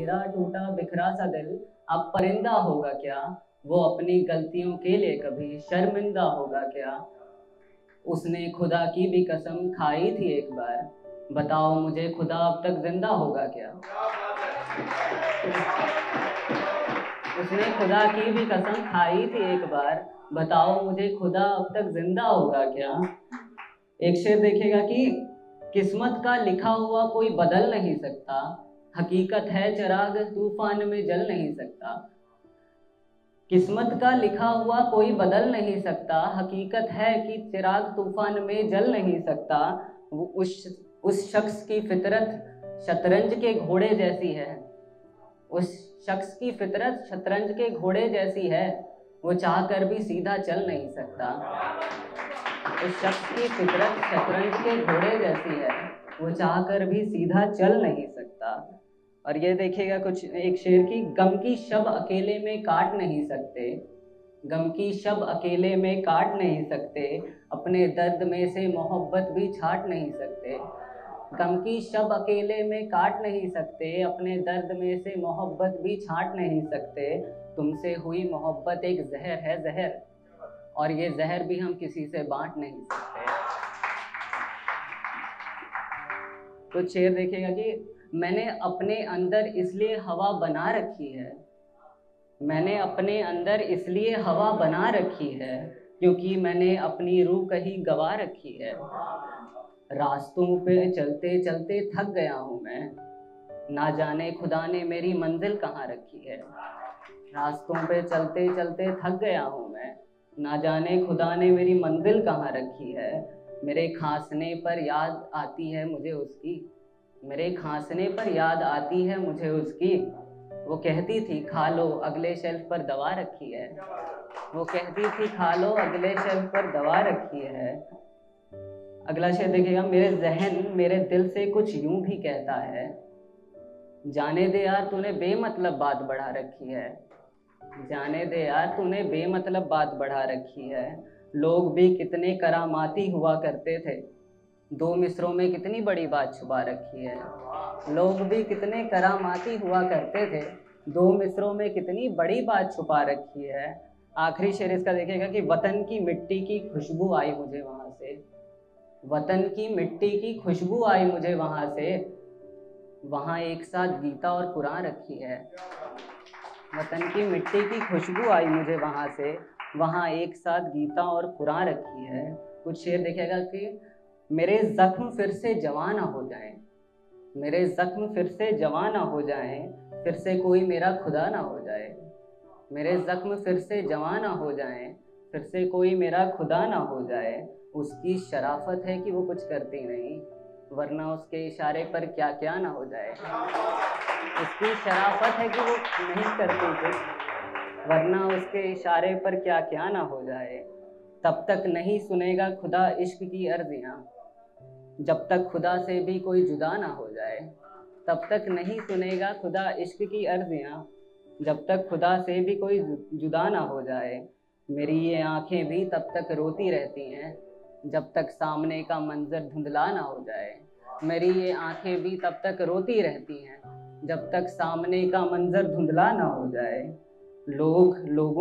मेरा टूटा बिखरा सा दिल अब परिंदा होगा क्या, वो अपनी गलतियों के लिए कभी शर्मिंदा होगा क्या। उसने खुदा की भी कसम खाई थी एक बार, बताओ मुझे खुदा अब तक जिंदा होगा क्या। उसने खुदा की भी कसम खाई थी एक बार, बताओ मुझे खुदा अब तक जिंदा होगा क्या। एक शेर देखिएगा कि किस्मत का लिखा हुआ कोई बदल नहीं सकता, हकीकत है चिराग तूफान में जल नहीं सकता। किस्मत का लिखा हुआ कोई बदल नहीं सकता, हकीकत है कि चिराग तूफान में जल नहीं सकता। उस शख्स की फितरत शतरंज के घोड़े जैसी है, उस शख्स की फितरत शतरंज के घोड़े जैसी है, वो चाह कर भी सीधा चल नहीं सकता। उस शख्स की फितरत शतरंज के घोड़े जैसी है, वो चाह कर भी सीधा चल नहीं सकता। और ये देखिएगा कुछ एक शेर की, गम की शब अकेले में काट नहीं सकते, गम की शब अकेले में काट नहीं सकते, अपने दर्द में से मोहब्बत भी छाट नहीं सकते। गम की शब अकेले में काट नहीं सकते, अपने दर्द में से मोहब्बत भी छाट नहीं सकते। तुमसे हुई मोहब्बत एक जहर है जहर, और ये जहर भी हम किसी से बांट नहीं सकते। कुछ शेर देखिएगा कि मैंने अपने अंदर इसलिए हवा बना रखी है, मैंने अपने अंदर इसलिए हवा बना रखी है, क्योंकि मैंने अपनी रूह कहीं गवा रखी है। रास्तों पे चलते चलते थक गया हूँ मैं, ना जाने खुदा ने मेरी मंजिल कहाँ रखी है। रास्तों पे चलते चलते थक गया हूँ मैं, ना जाने खुदा ने मेरी मंजिल कहाँ रखी है। मेरे खांसने पर याद आती है मुझे उसकी, मेरे खांसने पर याद आती है मुझे उसकी। वो कहती थी खा लो अगले शेल्फ पर दवा रखी है, वो कहती थी खा लो अगले शेल्फ पर दवा रखी है। अगला शेर देखिएगा, मेरे जहन मेरे दिल से कुछ यूं भी कहता है, जाने दे यार तूने बेमतलब बात बढ़ा रखी है, जाने दे यार तूने बेमतलब बात बढ़ा रखी है। लोग भी कितने करामाती हुआ करते थे, दो मिसरों में कितनी बड़ी बात छुपा रखी है। लोग भी कितने करामाती हुआ करते थे, दो मिसरों में कितनी बड़ी बात छुपा रखी है। आखिरी शेर इसका देखिएगा कि वतन की मिट्टी की खुशबू आई मुझे वहाँ से, वतन की मिट्टी की खुशबू आई मुझे वहाँ से, वहाँ एक साथ गीता और कुरान रखी है। वतन की मिट्टी की खुशबू आई मुझे वहाँ से, वहाँ एक साथ गीता और कुरान रखी है। कुछ शेर देखिएगा कि मेरे जख्म फिर से जवां ना हो जाएं, मेरे जख्म फिर से जवां ना हो जाएं, फिर से कोई मेरा खुदा ना हो जाए। मेरे जख्म फिर से जवां ना हो जाएं, फिर से कोई मेरा खुदा ना हो जाए। उसकी शराफत है कि वो कुछ करती नहीं, वरना उसके इशारे पर क्या क्या ना हो जाए। उसकी शराफत है कि वो नहीं करती कुछ, वरना उसके इशारे पर क्या क्या ना हो जाए। तब तक नहीं सुनेगा खुदा इश्क की अर्जियाँ, जब तक खुदा से भी कोई जुदा ना हो जाए। तब तक नहीं सुनेगा खुदा इश्क की अर्जियाँ, जब तक खुदा से भी कोई जुदा ना हो जाए। मेरी ये आंखें भी तब तक रोती रहती हैं, जब तक सामने का मंजर धुंधला ना हो जाए। मेरी ये आंखें भी तब तक रोती रहती हैं, जब तक सामने का मंजर धुंधला ना हो जाए। लोग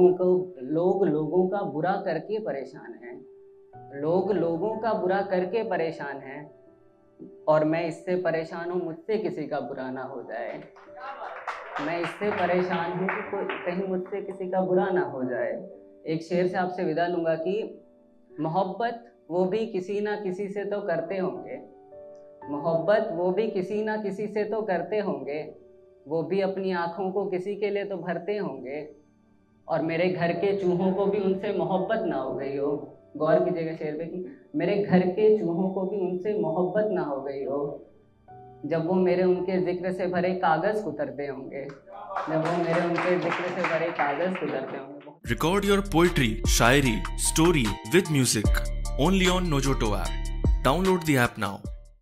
लोगों का बुरा करके परेशान हैं, लोग लोगों का बुरा करके परेशान हैं, और मैं इससे परेशान हूँ मुझसे किसी का बुरा ना हो जाए। मैं इससे परेशान हूँ कि कहीं मुझसे किसी का बुरा ना हो जाए। एक शेर से आपसे विदा लूँगा कि मोहब्बत वो भी किसी ना किसी से तो करते होंगे, मोहब्बत वो भी किसी ना किसी से तो करते होंगे, वो भी अपनी आँखों को किसी के लिए तो भरते होंगे, और मेरे घर के चूहों को भी उनसे मोहब्बत ना हो गई हो। गौर कीजिएगा शेर पे कि मेरे घर के चूहों को भी उनसे मोहब्बत ना हो गई हो, जब वो मेरे उनके जिक्र से भरे कागज़ कुतरते होंगे, जब वो मेरे उनके जिक्र से भरे कागज़ कुतरते होंगे। Record your poetry, Shayari, story with music only on Nojoto app. Download the app now.